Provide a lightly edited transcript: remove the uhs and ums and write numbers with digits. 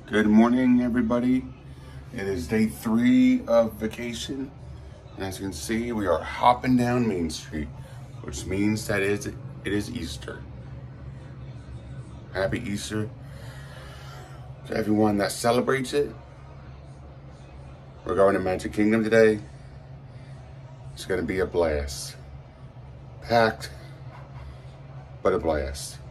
Good morning, everybody. It is day 3 of vacation. And as you can see, we are hopping down Main Street, which means that it is Easter. Happy Easter to everyone that celebrates it. We're going to Magic Kingdom today. It's going to be a blast. Packed, but a blast.